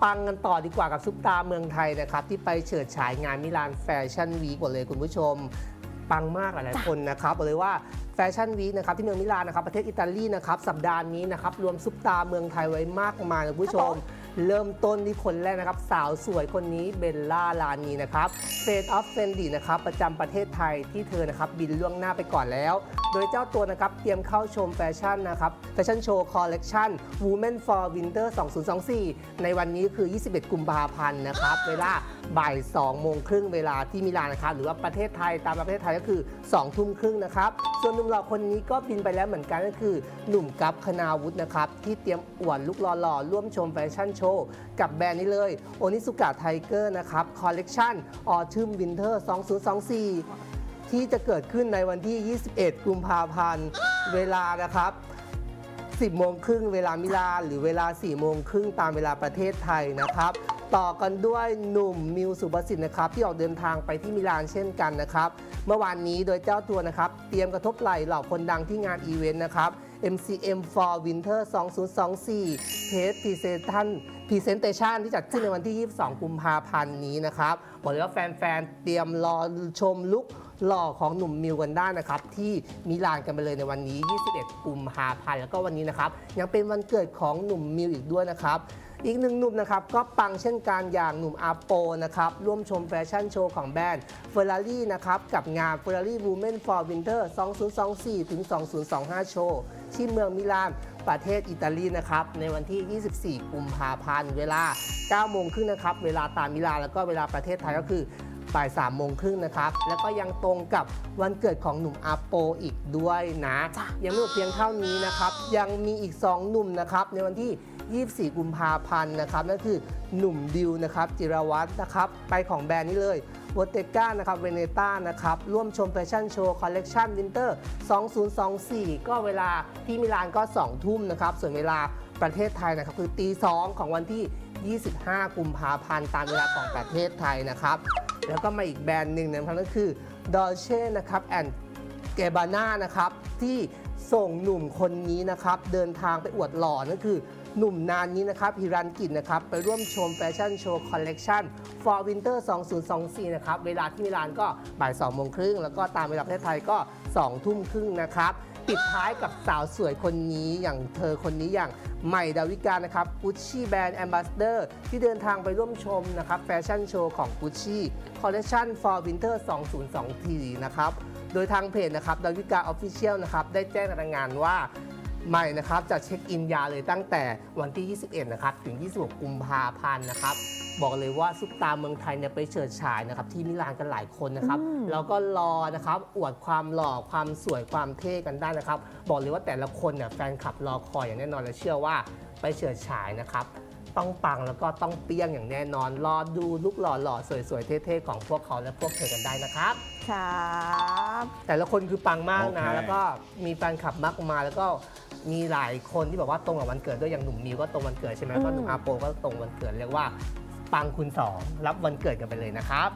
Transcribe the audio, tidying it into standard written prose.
ปังกันต่อดีกว่ากับซุปตาเมืองไทยนะครับที่ไปเฉิดฉายงานมิลานแฟชั่นวีคหมดเลยคุณผู้ชมปังมากหลายคนนะครับบอกเลยว่าแฟชั่นวีคนะครับที่เมืองมิลานนะครับประเทศอิตาลีนะครับสัปดาห์นี้นะครับรวมซุปตาเมืองไทยไว้มากมายคุณผู้ชมเริ่มต้นที่คนแรกนะครับสาวสวยคนนี้เบลล่าลานีนะครับเฟสออฟเฟนดีนะครับประจำประเทศไทยที่เธอนะครับบินล่วงหน้าไปก่อนแล้วโดยเจ้าตัวนะครับเตรียมเข้าชมแฟชั่นนะครับแฟชั่นโชว์คอลเลกชัน Women for Winter 2024 ในวันนี้คือ 21 กุมภาพันธ์นะครับเวลาบ่าย 2 โมงครึ่งเวลาที่มิลานนะครับหรือว่าประเทศไทยตามประเทศไทยก็คือ 2 ทุ่มครึ่งนะครับส่วนหนุ่มหล่อคนนี้ก็บินไปแล้วเหมือนกันก็คือหนุ่มกัปคณาวุฒินะครับที่เตรียมอวดลุคหล่อๆร่วมชมแฟชั่นโชว์กับแบรนด์นี้เลยโอนิสุกะไทเกอร์นะครับคอลเลกชัน Autumn Winter 2024 ที่จะเกิดขึ้นในวันที่ 21 กุมภาพันธ์เวลานะครับ 10 โมงครึ่งเวลามิลานหรือเวลา 4 โมงครึ่งตามเวลาประเทศไทยนะครับต่อกันด้วยหนุ่มมิวสุภสิทธิ์นะครับที่ออกเดินทางไปที่มิลานเช่นกันนะครับเมื่อวานนี้โดยเจ้าตัวนะครับเตรียมกระทบไหล่เหล่าคนดังที่งานอีเวนต์นะครับ MCM for Winter 2024 Test Presentation ที่จัดขึ้นในวันที่ 22 กุมภาพันธ์นี้นะครับบอกเลยว่าแฟนๆเตรียมรอชมลุคหล่อของหนุ่มมิวกันได้นะครับที่มิลานกันไปเลยในวันนี้ 21 กุมภาพันธ์แล้วก็วันนี้นะครับยังเป็นวันเกิดของหนุ่มมิวอีกด้วยนะครับอีกหนึ่งหนุ่มนะครับก็ปังเช่นกันอย่างหนุ่มอาโปนะครับร่วมชมแฟชั่นโชว์ของแบรนด์ Ferrari นะครับกับงาน Ferrari Women for Winter 2024 ถึง 2025 โชว์ที่เมืองมิลานประเทศอิตาลีนะครับในวันที่ 24 กุมภาพันธ์เวลา 9 โมงครึ่งนะครับเวลาตามมิลานแล้วก็เวลาประเทศไทยก็คือบ่าย 3 โมงครึ่งนะครับแล้วก็ยังตรงกับวันเกิดของหนุ่มอาโปอีกด้วยนะยังไม่หมดเพียงเท่านี้นะครับยังมีอีก 2 หนุ่มนะครับในวันที่ 24 กุมภาพันธ์นะครับนั่นคือหนุ่มดิวนะครับจิรวัตรนะครับไปของแบรนด์นี้เลยวอเตก้านะครับเวเนต้านะครับร่วมชมแฟชั่นโชว์คอลเลกชันวินเตอร์ 2024 ก็เวลาที่มิลานก็ 2 ทุ่มนะครับส่วนเวลาประเทศไทยนะครับคือตี 2 ของวันที่ 25 กุมภาพันธ์ตามเวลาของประเทศไทยนะครับแล้วก็มาอีกแบรนด์หนึ่งนะครับก็คือ Dolce นะครับ and Gabbana นะครับที่ส่งหนุ่มคนนี้นะครับเดินทางไปอวดหล่อนั่นคือหนุ่มนานนี้นะครับฮิรันกิจนะครับไปร่วมชมแฟชั่นโชว์คอลเลกชัน For Winter 2024 นะครับเวลาที่มิลานก็บ่าย 2 โมงครึ่งแล้วก็ตามเวลาประเทศไทยก็ 2 ทุ่มครึ่งนะครับปิดท้ายกับสาวสวยคนนี้อย่างเธอคนนี้อย่างใหม่ดาวิกานะครับ Gucci Brand Ambassador ที่เดินทางไปร่วมชมนะครับแฟชั่นโชว์ของ Gucci Collection for Winter 2024 นะครับโดยทางเพจนะครับดาวิกา Official นะครับได้แจ้งรายงานว่าใหม่นะครับจะเช็คอินยาเลยตั้งแต่วันที่ 21 นะครับถึง 26 กุมภาพันธ์นะครับบอกเลยว่าซุปตาเมืองไทยเนี่ยไปเฉิดฉายนะครับที่มิลานกันหลายคนนะครับแล้วก็รอนะครับอวดความหล่อความสวยความเท่กันได้นะครับบอกเลยว่าแต่ละคนเนี่ยแฟนคลับรอคอยอย่างแน่นอนและเชื่อว่าไปเฉิดฉายนะครับต้องปังแล้วก็ต้องเปี้ยงอย่างแน่นอนรอดูลุคหล่อๆสวยๆเท่ๆของพวกเขาและพวกเธอกันได้นะครับครับแต่ละคนคือปังมากนะแล้วก็มีแฟนคลับมากมายแล้วก็มีหลายคนที่บอกว่าตรงกับวันเกิดด้วยอย่างหนุ่มมิวก็ตรงวันเกิดใช่ไหมก็หนุ่มอาโปก็ตรงวันเกิดเรียกว่าปังคูณ 2รับวันเกิดกันไปเลยนะครับ